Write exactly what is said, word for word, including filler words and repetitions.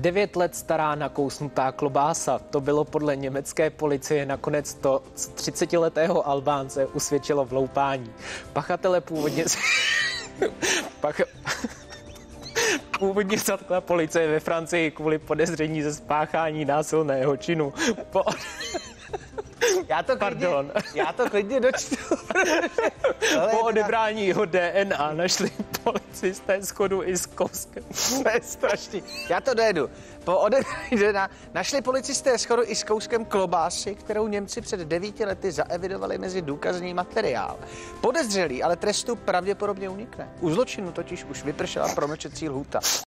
Devět let stará nakousnutá klobása. To bylo podle německé policie nakonec to, co třicetiletého Albánce usvědčilo v loupání. Pachatele původně... Pach... Původně zatkla policie ve Francii kvůli podezření ze spáchání násilného činu. Po... Já to klidně, Pardon. Já to klidně dočtu. Po odebrání jeho D N A našli policisté schodu i s kouskem. To je strašný. Já to dojedu. Po odebrání D N A našli policisté schodu i s kouskem klobásy, kterou Němci před devíti lety zaevidovali mezi důkazní materiál. Podezřelý ale trestu pravděpodobně unikne. U zločinu totiž už vypršela promlčecí lhůta.